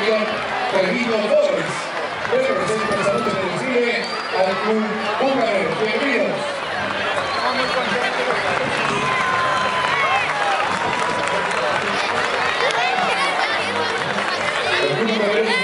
campeón Perguino Boys. Representa el saludo que recibe al club Bucarero. Bienvenidos. El club Bucarero